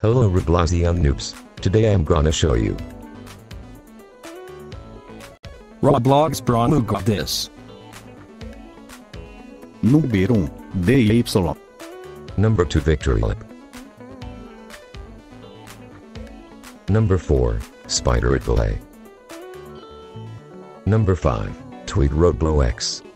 Hello Robloxian noobs, today I'm gonna show you Roblox promo Goddess. Número 1, DY. Number 2 Victory Lap. Number 4, Spider at Valet. Number 5, Tweet Roblox.